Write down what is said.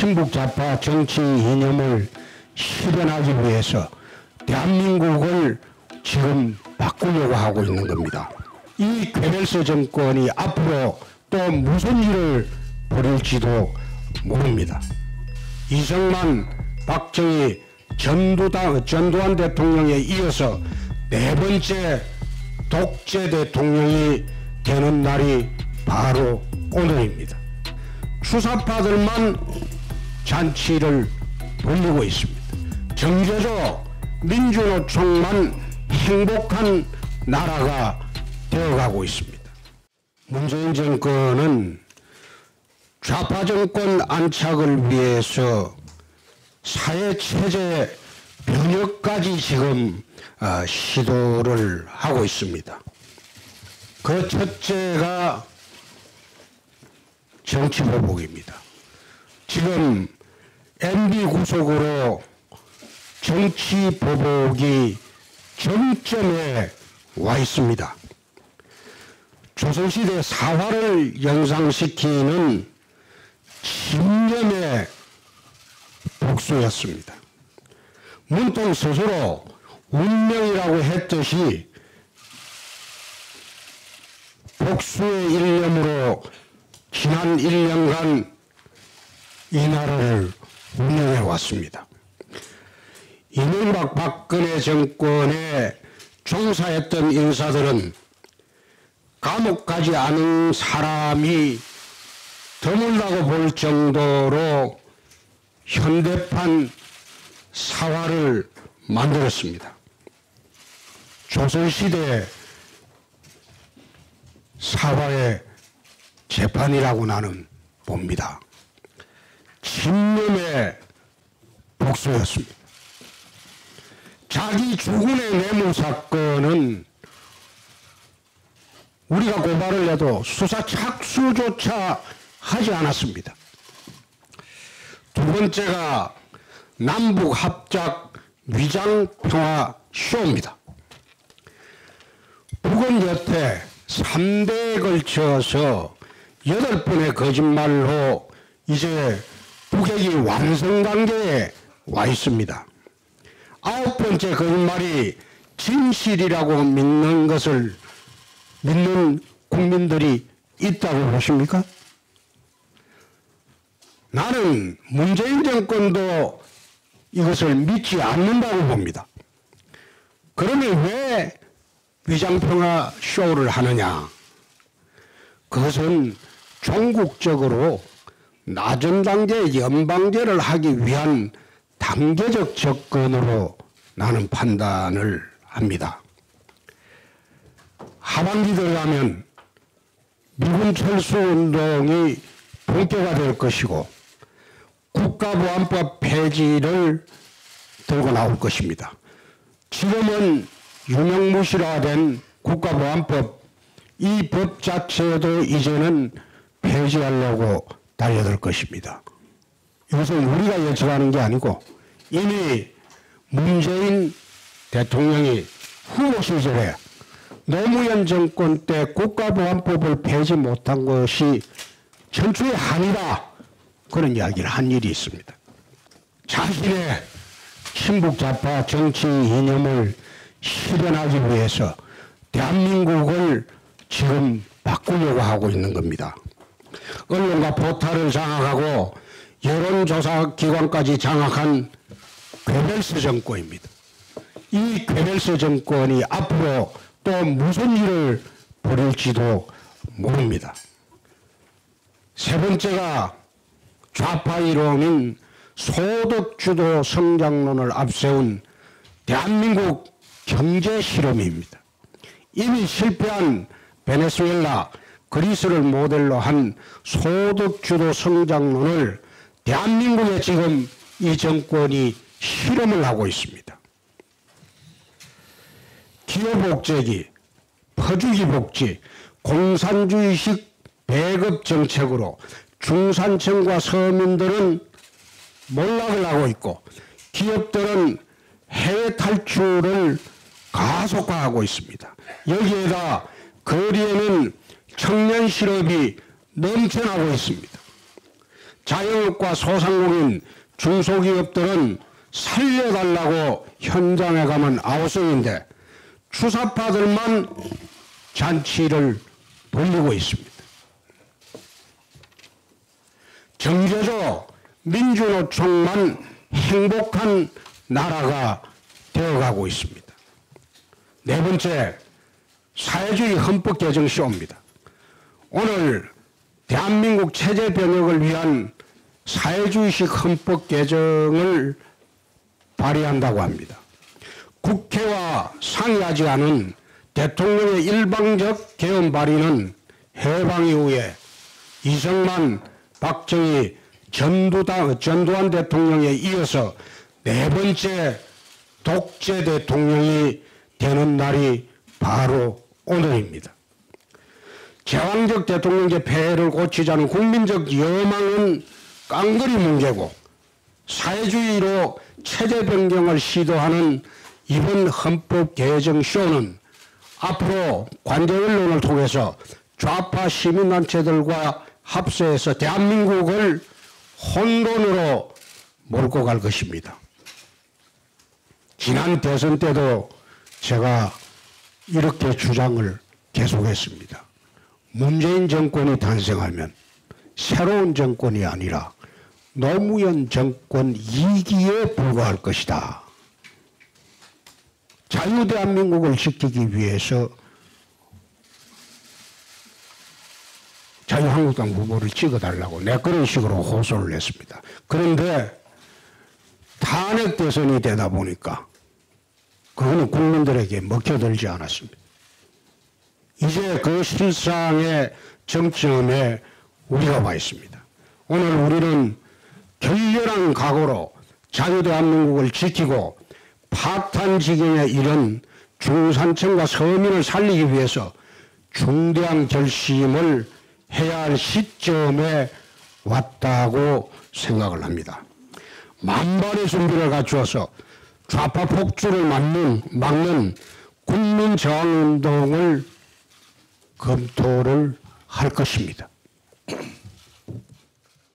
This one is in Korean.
친북좌파 정치 이념을 실현하기 위해서 대한민국을 지금 바꾸려고 하고 있는 겁니다. 이 괴벨스 정권이 앞으로 또 무슨 일을 벌일지도 모릅니다. 이승만, 박정희, 전두환 대통령에 이어서 네 번째 독재 대통령이 되는 날이 바로 오늘입니다. 추사파들만 잔치를 벌이고 있습니다. 정제조 민주노총만 행복한 나라가 되어가고 있습니다. 문재인 정권은 좌파 정권 안착을 위해서 사회체제 변혁까지 지금 시도를 하고 있습니다. 그 첫째가 정치보복입니다. 지금 MB 구속으로 정치보복이 정점에 와 있습니다. 조선시대 사화를 연상시키는 집념의 복수였습니다. 문통 스스로 운명이라고 했듯이 복수의 일념으로 지난 1년간 이 나라를 운영해 왔습니다. 이명박 박근혜 정권에 종사했던 인사들은 감옥 가지 않은 사람이 드물다고 볼 정도로 현대판 사화를 만들었습니다. 조선시대 사화의 재판이라고 나는 봅니다. 집념의 복수였습니다. 자기 주군의 뇌물 사건은 우리가 고발을 해도 수사 착수조차 하지 않았습니다. 두 번째가 남북 합작 위장 평화 쇼입니다. 북은 여태 3대에 걸쳐서 8번의 거짓말로 이제 북핵이 완성 단계에 와 있습니다. 9번째 거짓말이 진실이라고 믿는 것을 믿는 국민들이 있다고 보십니까? 나는 문재인 정권도 이것을 믿지 않는다고 봅니다. 그러면 왜 위장평화 쇼를 하느냐? 그것은 종국적으로 낮은 단계 연방제를 하기 위한 단계적 접근으로 나는 판단을 합니다. 하반기 들어가면 미군 철수 운동이 본격화될 것이고 국가보안법 폐지를 들고 나올 것입니다. 지금은 유명무실화된 국가보안법, 이 법 자체도 이제는 폐지하려고 달려들 것입니다. 이것은 우리가 예측하는 게 아니고 이미 문재인 대통령이 후보 시절에 노무현 정권 때 국가보안법을 폐지 못한 것이 천추의 한이다, 그런 이야기를 한 일이 있습니다. 자신의 친북좌파 정치 이념을 실현하기 위해서 대한민국을 지금 바꾸려고 하고 있는 겁니다. 언론과 포탈을 장악하고 여론조사 기관까지 장악한 괴벨스 정권입니다. 이 괴벨스 정권이 앞으로 또 무슨 일을 벌일지도 모릅니다. 세 번째가 좌파 이론인 소득주도 성장론을 앞세운 대한민국 경제 실험입니다. 이미 실패한 베네수엘라, 그리스를 모델로 한 소득주도 성장론을 대한민국에 지금 이 정권이 실험을 하고 있습니다. 기업복제기, 퍼주기 복지, 공산주의식 배급 정책으로 중산층과 서민들은 몰락을 하고 있고 기업들은 해외 탈출을 가속화하고 있습니다. 여기에다 거리에는 청년 실업이 넘쳐나고 있습니다. 자영업과 소상공인, 중소기업들은 살려달라고 현장에 가면 아우성인데 주사파들만 잔치를 벌리고 있습니다. 정제조 민주노총만 행복한 나라가 되어가고 있습니다. 네 번째, 사회주의 헌법 개정 쇼입니다. 오늘 대한민국 체제 변혁을 위한 사회주의식 헌법 개정을 발의한다고 합니다. 국회와 상의하지 않은 대통령의 일방적 개헌 발의는 해방 이후에 이승만, 박정희, 전두환 대통령에 이어서 네 번째 독재 대통령이 되는 날이 바로 오늘입니다. 제왕적 대통령제 폐해를 고치자는 국민적 여망은 깡그리 뭉개고 사회주의로 체제 변경을 시도하는 이번 헌법 개정 쇼는 앞으로 관제 언론을 통해서 좌파 시민단체들과 합세해서 대한민국을 혼돈으로 몰고 갈 것입니다. 지난 대선 때도 제가 이렇게 주장을 계속했습니다. 문재인 정권이 탄생하면 새로운 정권이 아니라 노무현 정권 2기에 불과할 것이다. 자유대한민국을 지키기 위해서 자유한국당 후보를 찍어달라고 그런 식으로 호소를 했습니다. 그런데 탄핵 대선이 되다 보니까 그거는 국민들에게 먹혀들지 않았습니다. 이제 그 실상의 정점에 우리가 와 있습니다. 오늘 우리는 결렬한 각오로 자유대한민국을 지키고 파탄 지경에 이른 중산층과 서민을 살리기 위해서 중대한 결심을 해야 할 시점에 왔다고 생각을 합니다. 만반의 준비를 갖추어서 좌파 폭주를 막는 국민저항운동을 검토를 할 것입니다.